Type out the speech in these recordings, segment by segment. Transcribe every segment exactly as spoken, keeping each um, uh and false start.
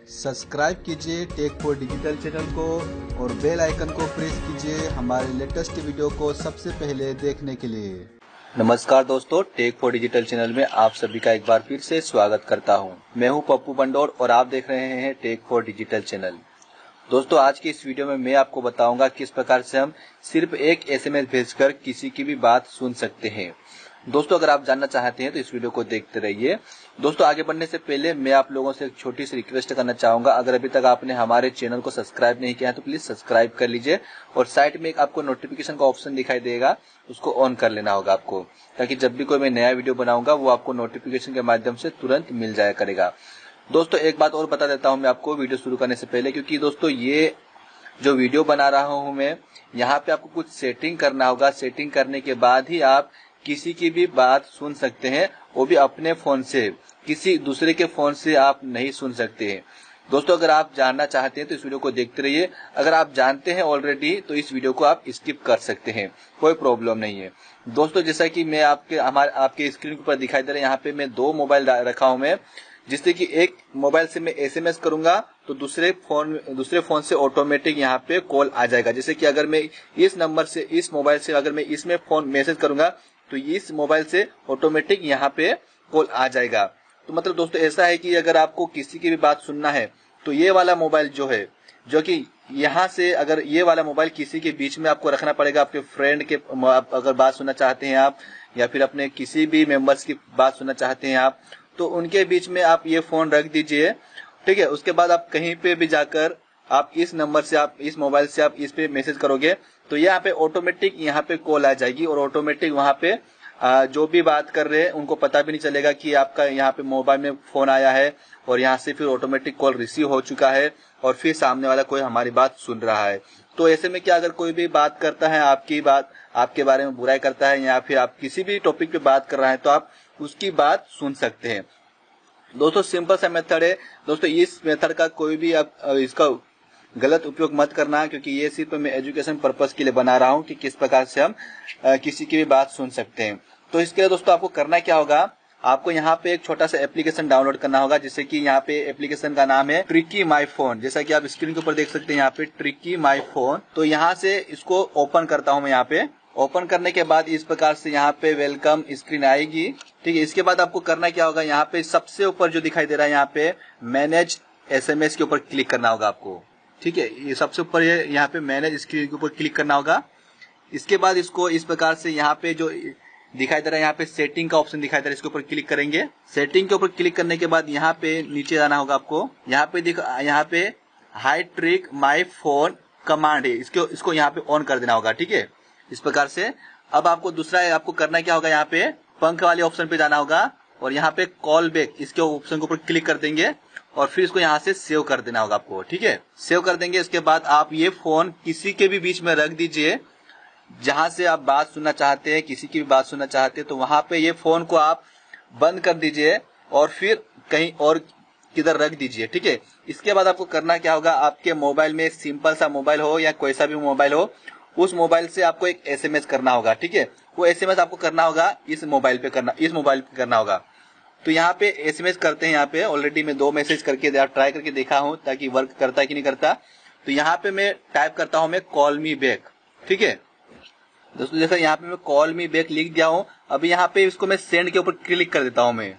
Subscribe कीजिए take for digital channel को और बेल आइकन को प्रेस कीजिए हमारे लेटेस्ट वीडियो को सबसे पहले देखने के लिए। नमस्कार दोस्तों, टेक फॉर डिजिटल चैनल में आप सभी का एक बार फिर से स्वागत करता हूं। मैं हूं पप्पू बंडोर और आप देख रहे हैं टेक फॉर डिजिटल चैनल। दोस्तों, आज की इस वीडियो में मैं आपको बताऊंगा किस प्रकार से हम सिर्फ एक एसएमएस भेजकर किसी की भी बात सुन सकते हैं। दोस्तों, अगर आप जानना चाहते हैं तो इस वीडियो को देखते रहिए। दोस्तों, आगे बढ़ने से पहले मैं आप लोगों से एक छोटी सी रिक्वेस्ट करना चाहूंगा। अगर अभी तक आपने हमारे चैनल को सब्सक्राइब नहीं किया है तो प्लीज सब्सक्राइब कर लीजिए और साइड में एक आपको नोटिफिकेशन का ऑप्शन दिखाई देगा, उसको ऑन कर लेना होगा आपको, ताकि जब भी कोई मैं नया वीडियो बनाऊंगा वो आपको नोटिफिकेशन के माध्यम से तुरंत मिल जाया करेगा। दोस्तों, एक बात और बता देता हूं मैं आपको वीडियो शुरू करने से पहले, क्योंकि दोस्तों ये जो वीडियो बना रहा हूं मैं, यहाँ पे आपको कुछ सेटिंग करना होगा। सेटिंग करने के बाद ही आप किसी की भी बात सुन सकते हैं, वो भी अपने फोन से, किसी दूसरे के फोन से आप नहीं सुन सकते हैं। दोस्तों, अगर आप जानना चाहते हैं तो इस वीडियो को देखते रहिए। अगर आप जानते हैं ऑलरेडी तो इस वीडियो को आप स्किप कर सकते हैं, कोई प्रॉब्लम नहीं है। दोस्तों, जैसा कि मैं आपके हमारे आपके स्क्रीन पर दिखाई दे रहा है, यहाँ पे मैं दो मोबाइल रखा हूं मैं, जिससे कि एक मोबाइल से मैं एसएमएस करूंगा तो दूसरे फोन दूसरे फोन से ऑटोमेटिक यहाँ पे कॉल आ जाएगा। जैसे कि अगर मैं इस नंबर से, इस मोबाइल से अगर मैं इसमें फोन मैसेज करूंगा तो इस मोबाइल से ऑटोमेटिक यहाँ पे कॉल आ जाएगा। तो मतलब दोस्तों ऐसा है कि अगर आपको किसी की भी बात सुनना है तो ये वाला मोबाइल जो है, जो कि यहाँ से, अगर ये वाला मोबाइल किसी के बीच में आपको रखना पड़ेगा। आपके फ्रेंड के अगर बात सुनना चाहते हैं आप, या फिर अपने किसी भी मेंबर्स की बात सुनना चाहते हैं आप, तो उनके बीच में आप ये फोन रख दीजिए, ठीक है। उसके बाद आप कहीं पे भी जाकर आप इस नंबर से, आप इस मोबाइल से आप इस पे मैसेज करोगे तो यहाँ पे ऑटोमेटिक यहाँ पे कॉल आ जाएगी और ऑटोमेटिक वहां पे जो भी बात कर रहे हैं उनको पता भी नहीं चलेगा कि आपका यहाँ पे मोबाइल में फोन आया है और यहाँ से फिर ऑटोमेटिक कॉल रिसीव हो चुका है और फिर सामने वाला कोई हमारी बात सुन रहा है। तो ऐसे में क्या, अगर कोई भी बात करता है, आपकी बात, आपके बारे में बुराई करता है या फिर आप किसी भी टॉपिक पे बात कर रहे हैं तो आप उसकी बात सुन सकते हैं। दोस्तों, सिंपल सा मेथड है। दोस्तों, इस मेथड का कोई भी आप इसका गलत उपयोग मत करना, क्योंकि ये सिर्फ मैं एजुकेशन पर्पस के लिए बना रहा हूँ कि किस प्रकार से हम किसी की भी बात सुन सकते हैं। तो इसके लिए दोस्तों आपको करना क्या होगा, आपको यहाँ पे एक छोटा सा एप्लीकेशन डाउनलोड करना होगा, जिससे कि यहाँ पे एप्लीकेशन का नाम है ट्रिकी माई फोन। जैसा कि आप स्क्रीन के ऊपर देख सकते हैं यहाँ पे ट्रिकी माई फोन। तो यहाँ से इसको ओपन करता हूँ मैं। यहाँ पे ओपन करने के बाद इस प्रकार से यहाँ पे वेलकम स्क्रीन आएगी, ठीक है। इसके बाद आपको करना क्या होगा, यहाँ पे सबसे ऊपर जो दिखाई दे रहा है यहाँ पे मैनेज एसएमएस के ऊपर क्लिक करना होगा आपको, ठीक है। ये सबसे ऊपर ये यहाँ पे मैनेज स्क्रीन के ऊपर क्लिक करना होगा। इसके बाद इसको इस प्रकार से यहाँ पे जो दिखाई दे रहा है, यहाँ पे सेटिंग का ऑप्शन दिखाई दे रहा है, इसके ऊपर क्लिक करेंगे। सेटिंग के ऊपर क्लिक करने के बाद यहाँ पे नीचे जाना होगा आपको। यहाँ पे दिख यहाँ पे high trick my phone command है, इसको इसको यहाँ पे ऑन कर देना होगा, ठीक है। इस प्रकार से अब आपको दूसरा आपको करना क्या होगा, यहाँ पे पंख वाले ऑप्शन पे जाना होगा और यहाँ पे कॉल बैक, इसके ऑप्शन के ऊपर क्लिक कर देंगे और फिर इसको यहाँ से सेव कर देना होगा आपको, ठीक है। सेव कर देंगे। इसके बाद आप ये फोन किसी के भी बीच में रख दीजिए, जहां से आप बात सुनना चाहते हैं, किसी की भी बात सुनना चाहते हैं, तो वहां पे ये फोन को आप बंद कर दीजिए और फिर कहीं और किधर रख दीजिए, ठीक है। इसके बाद आपको करना क्या होगा, आपके मोबाइल में सिंपल सा मोबाइल हो या कोई सा भी मोबाइल हो, उस मोबाइल से आपको एक एसएमएस करना होगा, ठीक है। वो एसएमएस आपको करना होगा इस मोबाइल पे करना इस मोबाइल पे करना होगा। तो यहाँ पे एसएमएस करते हैं। यहाँ पे ऑलरेडी मैं दो मैसेज करके ट्राई करके देखा हूँ ताकि वर्क करता है कि नहीं करता। तो यहाँ पे मैं टाइप करता हूँ मैं कॉल मी बैक, ठीक है। दोस्तों, जैसा यहाँ पे मैं कॉल मी बैक लिख दिया हूँ। अभी यहाँ पे इसको मैं सेंड के ऊपर क्लिक कर देता हूँ मैं।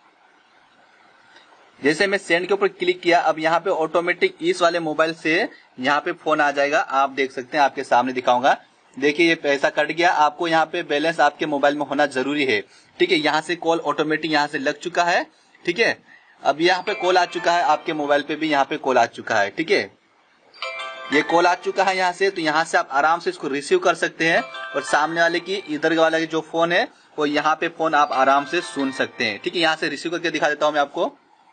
जैसे मैं सेंड के ऊपर क्लिक किया, अब यहाँ पे ऑटोमेटिक इस वाले मोबाइल से यहाँ पे फोन आ जाएगा। आप देख सकते हैं, आपके सामने दिखाऊंगा। देखिए ये पैसा कट गया। आपको यहाँ पे बैलेंस आपके मोबाइल में होना जरूरी है, ठीक है। यहाँ से कॉल ऑटोमेटिक यहाँ से लग चुका है, ठीक है। अब यहाँ पे कॉल आ चुका है, आपके मोबाइल पे भी यहाँ पे कॉल आ चुका है, ठीक है। ये कॉल आ चुका है यहाँ से, तो यहाँ से आप आराम से इसको रिसीव कर सकते हैं और सामने वाले की, इधर वाले की जो फोन है वो यहाँ पे फोन आप आराम से सुन सकते हैं, ठीक है। यहाँ से रिसीव करके दिखा देता हूँ मैं आपको,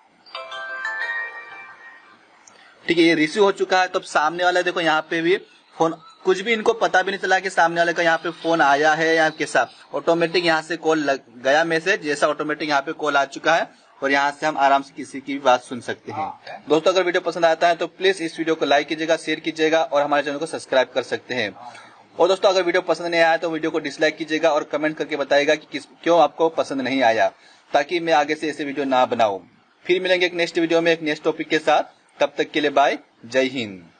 ठीक है। ये रिसीव हो चुका है। तो सामने वाला देखो यहाँ पे भी फोन, कुछ भी इनको पता भी नहीं चला कि सामने वाले का यहाँ पे फोन आया है या कैसा। ऑटोमेटिक यहाँ से कॉल लग गया मैसेज, जैसा ऑटोमेटिक यहाँ पे कॉल आ चुका है और यहाँ से हम आराम से किसी की भी बात सुन सकते हैं। दोस्तों, अगर वीडियो पसंद आता है तो प्लीज इस वीडियो को लाइक कीजिएगा, शेयर कीजिएगा और हमारे चैनल को सब्सक्राइब कर सकते हैं। और दोस्तों, अगर वीडियो पसंद नहीं आया तो वीडियो को डिसलाइक कीजिएगा और कमेंट करके बताइएगा कि किस क्यों आपको पसंद नहीं आया, ताकि मैं आगे से ऐसे वीडियो ना बनाऊं। फिर मिलेंगे एक नेक्स्ट वीडियो में एक नेक्स्ट टॉपिक के साथ। तब तक के लिए बाय, जय हिंद।